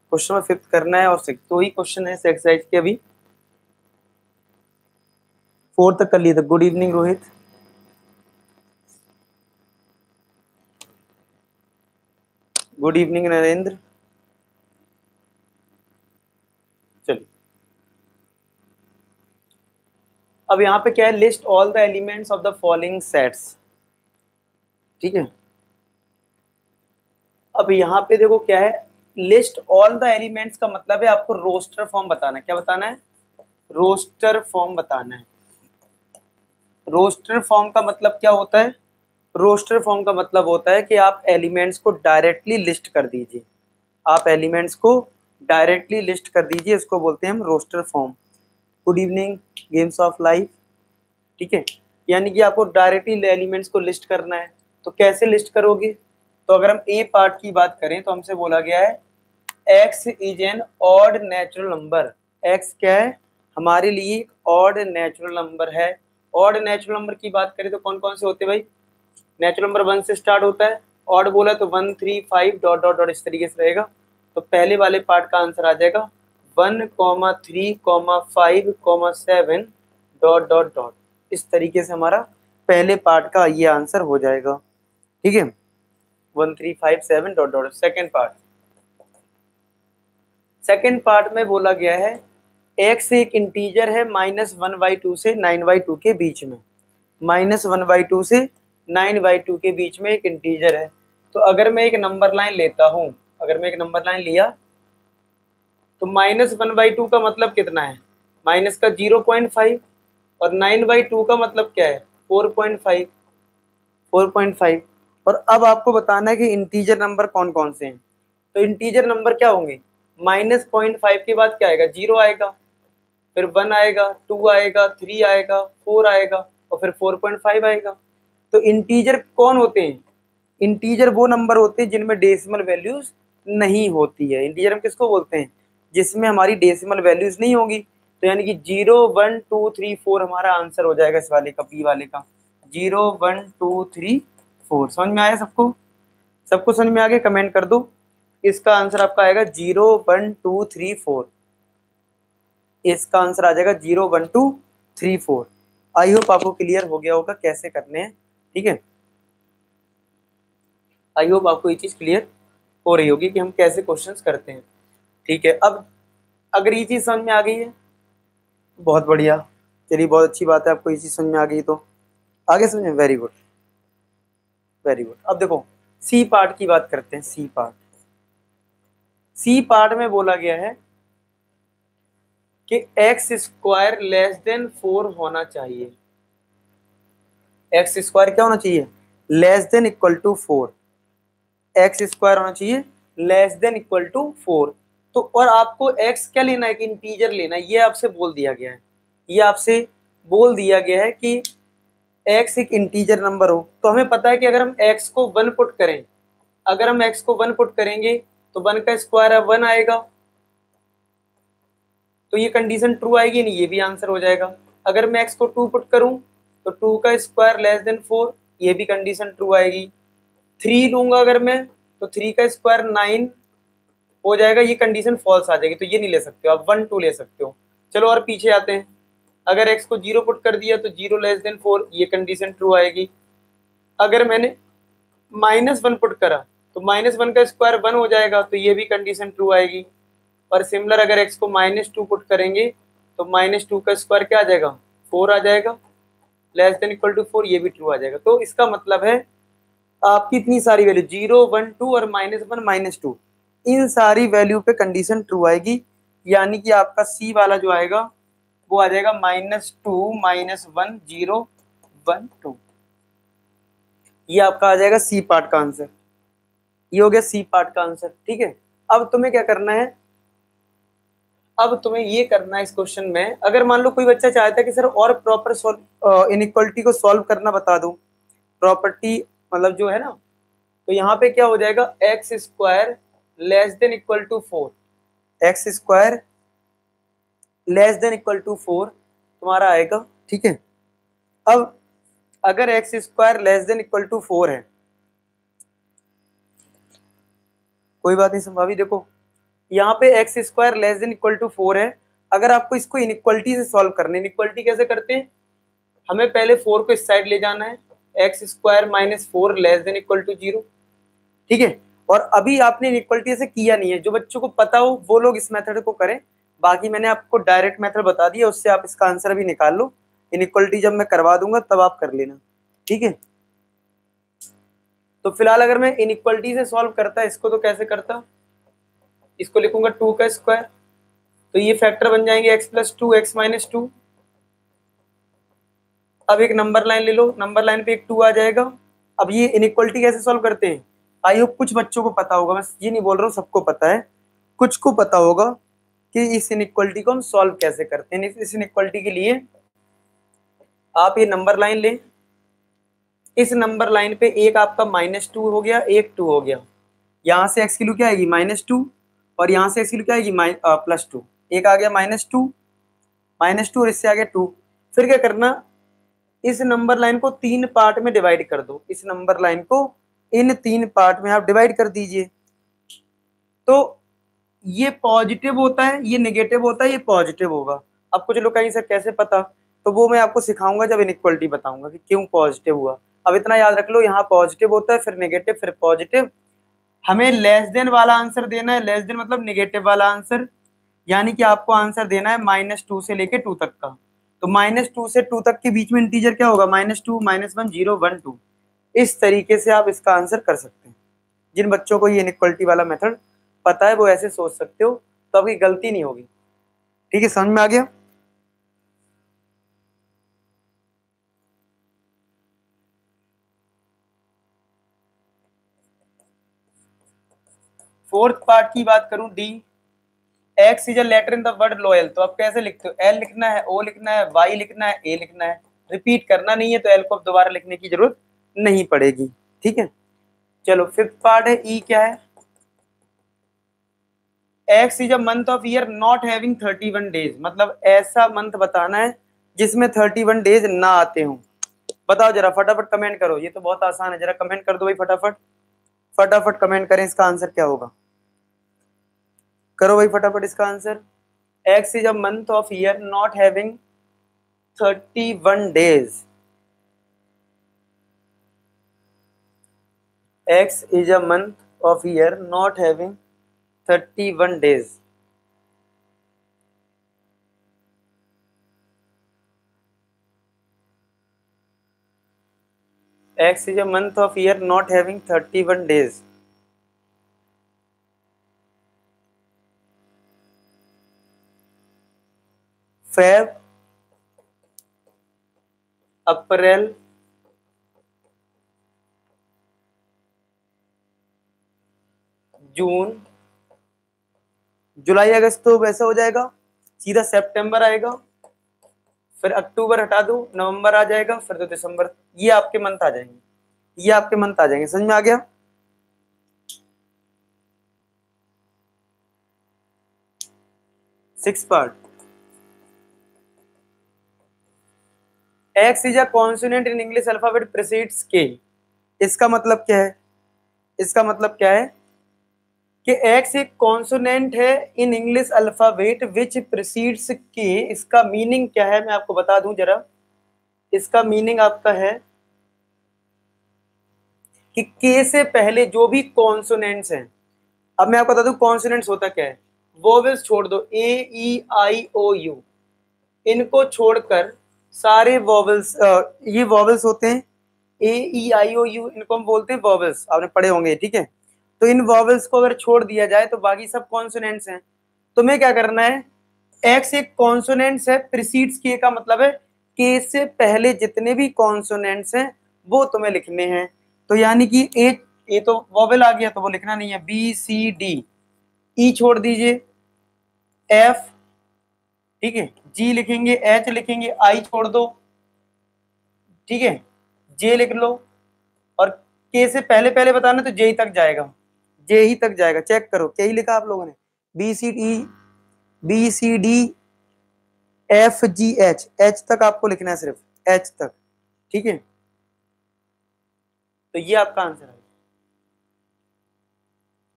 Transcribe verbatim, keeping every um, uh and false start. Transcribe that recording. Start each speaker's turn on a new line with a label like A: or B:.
A: Question में fifth करना है और सिक्स, तो ही क्वेश्चन है एक्सरसाइज के। अभी फोर्थ तक कर लिए थे। Good evening Rohit. Good evening Narendra. चलिए अब यहाँ पे क्या है, list all the elements of the following sets. ठीक है, अब यहाँ पे देखो क्या है, लिस्ट ऑल द एलिमेंट्स का मतलब है आपको रोस्टर फॉर्म बताना है। क्या बताना है? रोस्टर फॉर्म बताना है। रोस्टर फॉर्म का मतलब क्या होता है? रोस्टर फॉर्म का मतलब होता है कि आप एलिमेंट्स को डायरेक्टली लिस्ट कर दीजिए। आप एलिमेंट्स को डायरेक्टली लिस्ट कर दीजिए, इसको बोलते हैं हम roster form. Good evening games of life. ठीक है, यानी कि आपको डायरेक्टली एलिमेंट्स को लिस्ट करना है। तो कैसे लिस्ट करोगे? तो अगर हम ए पार्ट की बात करें तो हमसे बोला गया है x is an odd natural number. x क्या है? हमारे लिए एक ऑड नेचुरल नंबर है। ऑड नेचुरल नंबर की बात करें तो कौन कौन से होते हैं भाई? नेचुरल नंबर वन से स्टार्ट होता है, ऑड बोला तो one three five dot dot dot इस तरीके से रहेगा। तो पहले वाले पार्ट का आंसर आ जाएगा one comma three comma five comma seven dot dot dot. इस तरीके से हमारा पहले पार्ट का ये आंसर हो जाएगा। ठीक है, one three five seven dot dot. Second part, second part में बोला गया है एक्स एक इंटीजर है माइनस वन बाई टू से नाइन बाई टू के बीच में। माइनस वन बाई टू से नाइन बाई टू के बीच में एक इंटीजर है। तो अगर मैं एक नंबर लाइन लेता हूं, अगर मैं एक नंबर लाइन लिया तो माइनस वन बाई टू का मतलब कितना है? माइनस का जीरो पॉइंट फाइव, और नाइन बाई टू का मतलब क्या है? Four point five. Four point five. और अब आपको बताना है कि इंटीजर नंबर कौन कौन से हैं। तो इंटीजर नंबर क्या होंगे? माइनस पॉइंट फाइव के बाद क्या आएगा? जीरो आएगा, फिर वन आएगा, टू आएगा, थ्री आएगा, फोर आएगा और फिर फोर पॉइंट फाइव आएगा। तो इंटीजर कौन होते हैं? इंटीजर वो नंबर होते हैं जिनमें डेसिमल वैल्यूज नहीं होती है। इंटीजर हम किसको बोलते हैं? जिसमें हमारी डेसिमल वैल्यूज नहीं होगी। तो यानी कि zero one two three four हमारा आंसर हो जाएगा इस वाले का, बी वाले का। Zero one two three four. समझ में आया सबको? सबको समझ में आ गया? कमेंट कर दो। इसका आंसर आपका आएगा zero one two three four. इसका आंसर आ जाएगा zero one two three four. I hope आपको क्लियर हो गया होगा कैसे करने हैं। ठीक है, आई होप आपको ये चीज क्लियर हो रही होगी कि हम कैसे क्वेश्चंस करते हैं। ठीक है, अब अगर ये चीज समझ में आ गई है बहुत बढ़िया, चलिए बहुत अच्छी बात है, आपको ये चीज समझ में आ गई तो आगे समझे। Very good, very good. अब देखो सी पार्ट की बात करते हैं। सी पार्ट, सी पार्ट में बोला गया है कि X square less than four होना चाहिए। एक्स स्क्वायर क्या होना चाहिए? Less than equal to four. X square होना चाहिए less than equal to four. तो और आपको एक्स क्या लेना है? कि इंटीजर लेना है। ये आपसे बोल दिया गया है, ये आपसे बोल दिया गया है कि एक्स एक इंटीजर नंबर हो। तो हमें पता है कि अगर हम एक्स को वन पुट करें, अगर हम एक्स को वन पुट करेंगे तो वन का स्क्वायर है वन आएगा, तो ये कंडीशन ट्रू आएगी नहीं, ये भी आंसर हो जाएगा। अगर मैं एक्स को टू पुट करूं तो टू का स्क्वायर लेस देन फोर, ये भी कंडीशन ट्रू आएगी। थ्री लूंगा अगर मैं तो थ्री का स्क्वायर नाइन हो जाएगा, ये कंडीशन फॉल्स आ जाएगी, तो ये नहीं ले सकते हो आप, वन टू ले सकते हो। चलो और पीछे आते हैं। अगर एक्स को जीरो पुट कर दिया तो जीरो लेस देन फोर, ये कंडीशन ट्रू आएगी। अगर मैंने माइनस वन पुट करा तो माइनस वन का स्क्वायर वन हो जाएगा, तो ये भी कंडीशन ट्रू आएगी। और सिमिलर अगर एक्स को माइनस टू पुट करेंगे तो माइनस टू का स्क्वायर क्या आ जाएगा? फोर आ जाएगा, less than equal to four, ये भी ट्रू आ जाएगा। तो इसका मतलब है आपकी इतनी सारी वैल्यू जीरो वन टू और माइनस वन माइनस टू, इन सारी वैल्यू पे कंडीशन ट्रू आएगी। यानी कि आपका सी वाला जो आएगा वो आ जाएगा minus two minus one zero one two. ये आपका आ जाएगा सी पार्ट का आंसर। ये हो गया सी पार्ट का आंसर। ठीक है, अब तुम्हें क्या करना है? अब तुम्हें ये करना है इस क्वेश्चन में, अगर मान लो कोई बच्चा चाहता है कि सर और प्रॉपर सॉल्व इनइक्वालिटी को सॉल्व करना बता दो, प्रॉपर्टी मतलब जो है ना, तो यहाँ पे क्या हो जाएगा? X square less than equal to four. X square less than equal to four तुम्हारा आएगा। ठीक है, अब अगर X square less than equal to four है, कोई बात नहीं संभावी, देखो यहाँ पे X square less than equal to four है। अगर आपको इसको इनइक्वलिटी से सॉल्व करना है, इनइक्वलिटी कैसे करते हैं, हमें पहले फोर को इस साइड ले जाना है, X square minus four less than equal to zero, ठीक है। और अभी आपने इनइक्वलिटी से किया नहीं है, जो बच्चों को पता हो वो लोग इस मेथड को करें, बाकी मैंने आपको डायरेक्ट मेथड बता दिया, उससे आप इसका आंसर भी निकाल लो। इनइक्वलिटी जब मैं करवा दूंगा तब आप कर लेना, ठीक है। तो फिलहाल अगर मैं इनइक्वलिटी से सॉल्व करता इसको तो कैसे करता, इसको लिखूंगा टू का स्क्वायर, तो ये फैक्टर बन जाएंगे X plus two X minus two. अब एक नंबर लाइन ले लो, नंबर लाइन पे एक टू आ जाएगा। अब ये इनइक्वलिटी कैसे सॉल्व करते हैं, आई होप कुछ बच्चों को पता होगा, मैं ये नहीं बोल रहा हूँ सबको पता है, कुछ को पता होगा कि इस इनइक्वलिटी को हम सॉल्व कैसे करते हैं। इस इनइक्वलिटी के लिए आप ये नंबर लाइन लें, इस नंबर लाइन पे एक आपका माइनस टू हो गया, एक टू हो गया, यहाँ से एक्स की वैल्यू क्या आएगी माइनस टू, और यहाँ से एक्स की वैल्यू क्या आएगी प्लस टू, एक आ गया माइनस टू माइनस टू और इससे आ गया टू। फिर क्या करना, इस नंबर लाइन को तीन पार्ट में डिवाइड कर दो, इस नंबर लाइन को इन तीन पार्ट में आप डिवाइड कर दीजिए। तो ये पॉजिटिव होता है, ये नेगेटिव होता है, ये पॉजिटिव होगा। अब कुछ लोग कहीं से कैसे पता, तो वो मैं आपको सिखाऊंगा जब इनइक्वलिटी बताऊंगा कि क्यों पॉजिटिव हुआ। अब इतना याद रख लो, यहाँ पॉजिटिव होता है, फिर नेगेटिव, फिर पॉजिटिव। हमें लेस देन वाला आंसर देना है, लेस देन मतलब नेगेटिव वाला आंसर, यानी कि आपको आंसर देना है माइनस टू से लेके टू तक का। तो माइनस टू से टू तक के बीच में इंटीजर क्या होगा, minus two minus one zero one two. इस तरीके से आप इसका आंसर कर सकते हैं। जिन बच्चों को ये इनइक्वलिटी वाला मेथड पता है वो ऐसे सोच सकते हो, तो आपकी गलती नहीं होगी, ठीक है। समझ में आ गया। फोर्थ पार्ट की बात करूं, D, X is a letter in the word loyal, तो आप कैसे लिखते हो, एल लिखना है, ओ लिखना है, वाई लिखना है, ए लिखना है, रिपीट करना नहीं है, तो एल को अब दोबारा लिखने की जरूरत नहीं पड़ेगी, ठीक है। चलो फिफ्थ पार्ट है, ई क्या है, X is a month of year not having thirty one days, मतलब ऐसा मंथ बताना है जिसमें थर्टी वन डेज ना आते हों। बताओ जरा, फटाफट कमेंट करो, ये तो बहुत आसान है, जरा कमेंट कर दो भाई, फटाफट फटाफट कमेंट करें, इसका आंसर क्या होगा, करो भाई फटाफट इसका answer. X is a month of year not having thirty one days, X is a month of year not having thirty one days. X is a month of year not having thirty-one days. Feb, April, June, July, August, तो वैसा हो जाएगा, सीधा सितंबर आएगा, फिर अक्टूबर हटा दो, नवंबर आ जाएगा, फिर तो दिसंबर। ये आपके मंथ आ जाएंगे, ये आपके मंथ आ जाएंगे। समझ में आ गया। Six part, X is a consonant in English alphabet precedes K, इसका मतलब क्या है, इसका मतलब क्या है कि एक्स एक कॉन्सोनेंट है in English alphabet which precedes K. इसका मीनिंग क्या है मैं आपको बता दूं जरा, इसका मीनिंग आपका है कि के से पहले जो भी कॉन्सोनेंट्स हैं, अब मैं आपको बता दूं कॉन्सोनेंट्स होता क्या है, वोवेल्स छोड़ दो, ए ई आई ओ यू, इनको छोड़कर सारे वोवेल्स, ये वोवेल्स होते हैं, ए ई आई ओ यू, इनको हम बोलते हैं वोवेल्स, आपने पढ़े होंगे, ठीक है। तो इन वोवेल्स को अगर छोड़ दिया जाए तो बाकी सब कॉन्सोनेंट्स हैं। तो मैं क्या करना है, एक्स एक कॉन्सोनेंट्स है, प्रीसीड्स के का मतलब है के से पहले जितने भी कॉन्सोनेंट्स हैं वो तुम्हें लिखने हैं। तो यानी कि ए, ए तो वोवेल आ गया तो वो लिखना नहीं है, बी सी डी, ई छोड़ दीजिए, एफ, ठीक है, जी लिखेंगे, एच लिखेंगे, आई छोड़ दो, ठीक है, जे लिख लो, और के से पहले पहले बताना तो जे ही तक जाएगा, जे ही तक जाएगा, चेक करो क्या ही लिखा आप लोगों ने, B C D, B C D F G H, H तक आपको लिखना है, सिर्फ एच तक, ठीक है। तो ये आपका आंसर है।